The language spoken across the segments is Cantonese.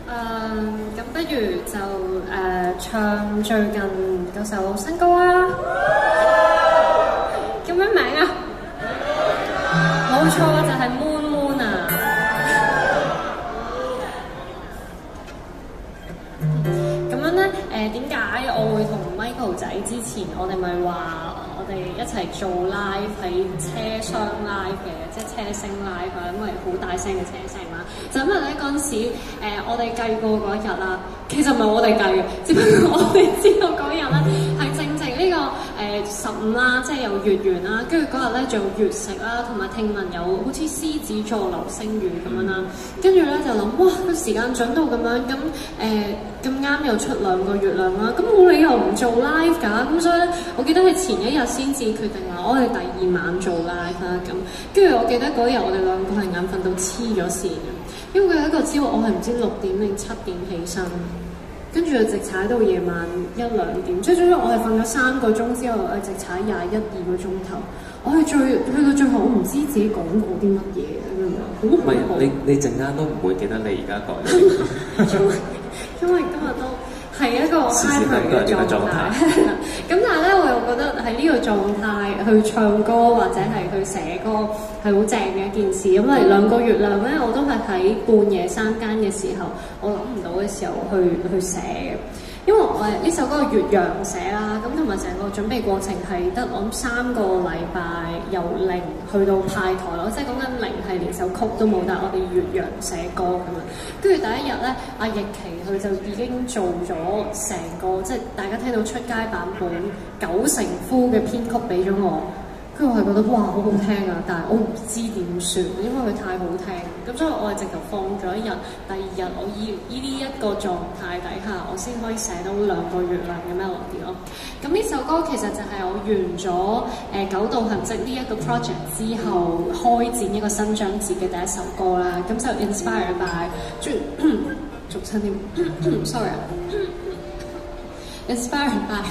咁不如就唱最近嗰首新歌啊！叫咩名啊？冇錯，就係 Moon Moon 啊！咁樣咧，點解我會同 Michael 仔之前我哋咪話我哋一齊做 live 喺車廂 live 嘅，即係車聲 live 啊，因為好大聲嘅車聲啦。就因為咧嗰陣時，我哋計過嗰一日啦，其實唔係我哋計嘅，只不過我哋知道嗰日咧係正呢個15啦，即係有月圓啦，跟住嗰日咧仲有月食啦，同埋聽聞有好似獅子座流星雨咁樣啦，跟住咧就諗哇個時間準到咁樣，咁啱又出2個月亮啦，咁冇理由唔做 live 㗎，咁所以咧我記得係前一日先至決定話我哋第2晚做 live 啦，咁跟住我記得嗰日我哋2個係眼瞓到黐咗線嘅，因為佢有一個朝我係唔知6點定7點起身。跟住就直踩到夜晚1、2點，即係總之我係瞓咗3個鐘之後，直踩21、2個鐘頭。我係去到最後，我唔知自己講過啲乜嘢咁樣，好恐怖。 你陣間都唔會記得你而家講嘢， 因為今日都係一個 hyper 嘅狀態。咁但係咧，我又覺得喺呢個狀態去唱歌或者係去寫歌係好正嘅一件事。咁嚟2個月亮咧，我都係喺半夜3更嘅時候，我諗唔到嘅時候去寫嘅。因為我呢首歌係越洋寫啦，咁同埋成個準備過程係得我諗3個禮拜由零去到派台咯，即係講緊0係連首曲都冇，但係我哋越洋寫歌咁樣。跟住第一日咧，阿易琪佢就已經做咗成個即係大家聽到出街版本9成 full 嘅編曲俾咗我。跟住我係覺得哇好好聽啊，但係我唔知點算，因為佢太好聽，咁所以我係直頭放咗1日，第2日我以呢一個狀態底下，我先可以寫到2個月亮嘅 melody 咯。咁呢首歌其實就係我完咗9道痕跡呢一個 project 之後開展一個新章節嘅第一首歌啦。咁就 inspired by 俗親添，sorry 啊，inspired by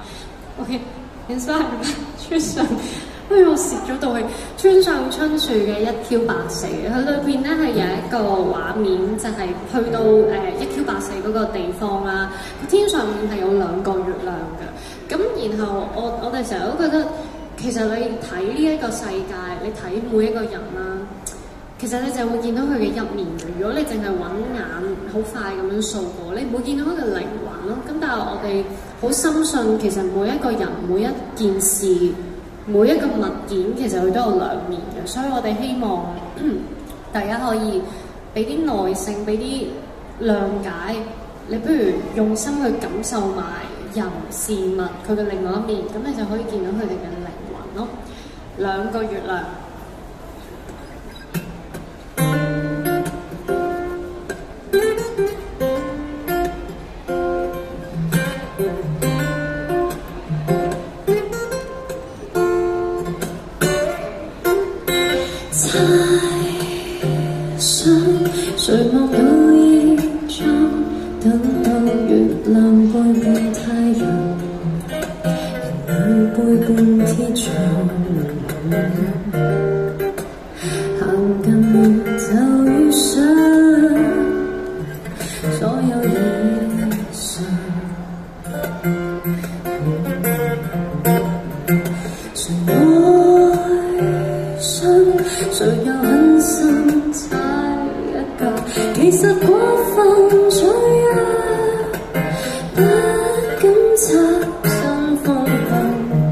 OK。inspired by 村上，我蝕咗道氣。村上春樹嘅一挑8四，佢裏邊咧係有一個畫面，就係、是、去到一挑8四嗰個地方啦。天上面係有2個月亮嘅。咁然後我哋成日都覺得，其實你睇呢一個世界，你睇每一個人啦，其實你就會見到佢嘅一面嘅。如果你淨係揾眼好快咁樣掃過，你唔會見到佢嘅靈魂咯。咁但係我哋好深信，其實每一個人、每一件事、每一個物件，其實佢都有2面嘅。所以我哋希望大家可以俾啲耐性，俾啲諒解。你不如用心去感受埋人事物佢嘅另外一面，咁你就可以見到佢哋嘅靈魂咯。2個月亮。 誰望到依窗，等到月亮背叛太陽，人類背叛天長，行近就遇上所有異常，誰愛上，誰又狠心踩一腳，其實過分脆弱，不敢插身風暴，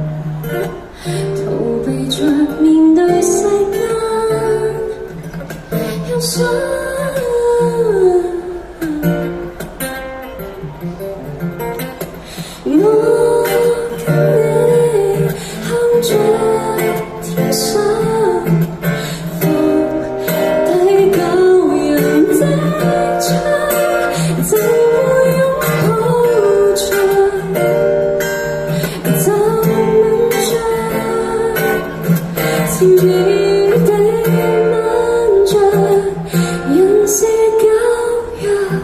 逃避着面對世間，又想我跟你靠着天上。輕輕地吻着，人是羔羊。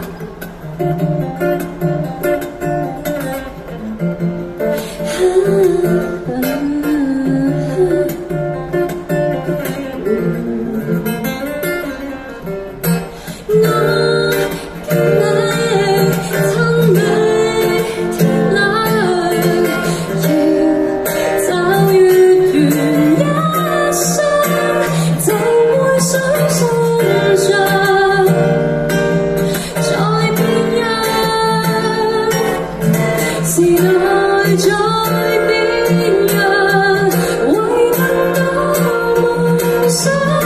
我跟身上，在變樣，時代在變樣，為等到夢想。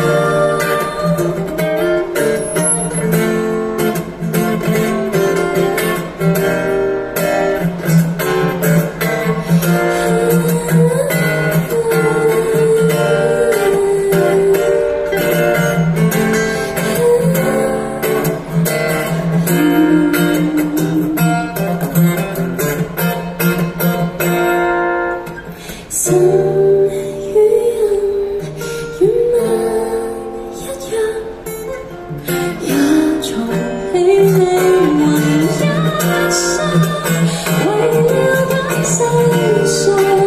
神與人與物一樣，也藏起靈魂一生，為了擺世上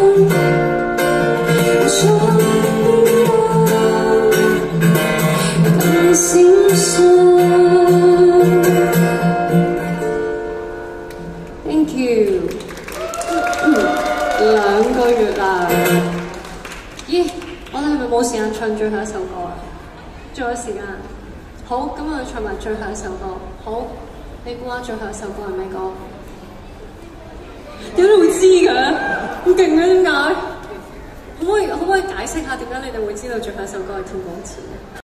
在更閃爍。Thank you。2個月啦，咦？我哋係咪冇時間唱最後一首歌啊？仲有時間？好，咁我哋唱埋最後一首歌。好，你估下最後一首歌係咩歌？點解會知嘅？咁勁嘅點解？可唔可以解釋下點解你哋會知道最後一首歌係《天光前》？